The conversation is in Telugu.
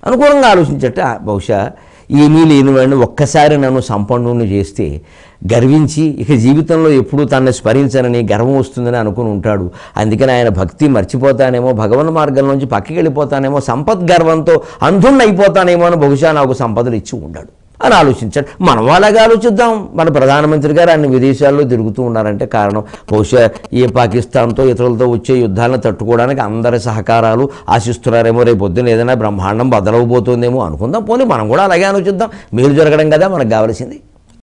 అనుకూలంగా ఆలోచించట బహుశా ఏమీ లేనివాడిని ఒక్కసారి నన్ను సంపన్నుని చేస్తే గర్వించి ఇక జీవితంలో ఎప్పుడూ తనని స్మరించనని గర్వం వస్తుందని అనుకుని ఉంటాడు. అందుకని ఆయన భక్తి మర్చిపోతానేమో, భగవన్ మార్గంలోంచి పక్కకి వెళ్ళిపోతానేమో, సంపద్గర్వంతో అంధుణ్ణి అయిపోతానేమో అని బహుశా నాకు సంపదలు ఇచ్చి ఉంటాడు అని ఆలోచించాడు. మనం అలాగే ఆలోచిద్దాం. మన ప్రధానమంత్రి గారు అన్ని విదేశాల్లో తిరుగుతూ ఉన్నారంటే కారణం బహుశా ఏ పాకిస్తాన్తో ఇతరులతో వచ్చే యుద్ధాలను తట్టుకోవడానికి అందరి సహకారాలు ఆశిస్తున్నారేమో, రేపు పొద్దున ఏదైనా బ్రహ్మాండం బదలవబోతుందేమో అనుకుందాం. పోనీ మనం కూడా అలాగే ఆలోచిద్దాం. మేలు జరగడం కదా మనకు కావాల్సింది.